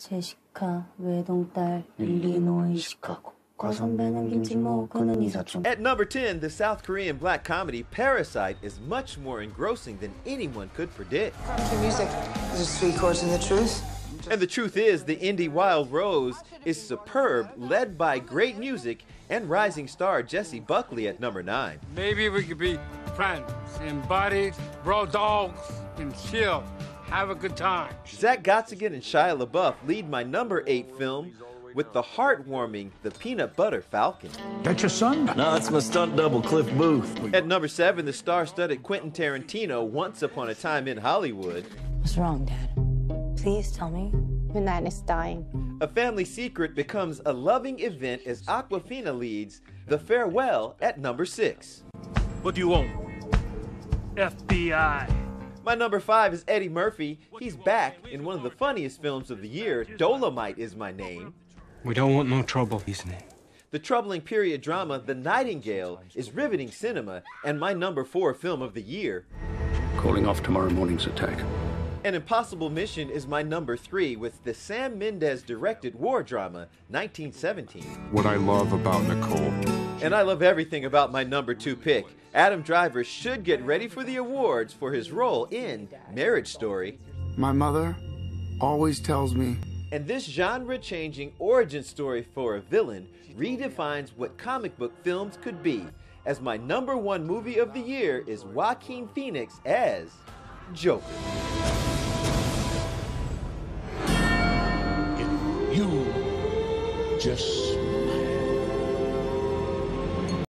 제시카 외동딸 일리노이 시카고. 과선배는 김치모 그는 이사촌. At number 10, the South Korean black comedy Parasite is much more engrossing than anyone could predict. Country music is just 3 chords in the truth. And the truth is, the indie Wild Rose is superb, led by great music and rising star Jessie Buckley at number 9. Maybe we could be friends and buddies, bro dogs, and chill, have a good time. Zach Gottsagen and Shia LaBeouf lead my number 8 film with the heartwarming The Peanut Butter Falcon. That your son? No, it's my stunt double, Cliff Booth. At number 7, the star-studded Quentin Tarantino, Once Upon a Time in Hollywood. What's wrong, Dad? Please tell me. Minan is dying. A family secret becomes a loving event as Awkwafina leads The Farewell at number 6. What do you want? FBI. My number 5 is Eddie Murphy. He's back in one of the funniest films of the year, Dolomite Is My Name. We don't want no trouble, isn't it? The troubling period drama The Nightingale is riveting cinema and my number 4 film of the year. Calling off tomorrow morning's attack. An Impossible Mission is my number 3 with the Sam Mendes directed war drama 1917. What I love about Nicole. And I love everything about my number 2 pick. Adam Driver should get ready for the awards for his role in Marriage Story. My mother always tells me. And this genre-changing origin story for a villain redefines what comic book films could be, as my number 1 movie of the year is Joaquin Phoenix as Joker. You just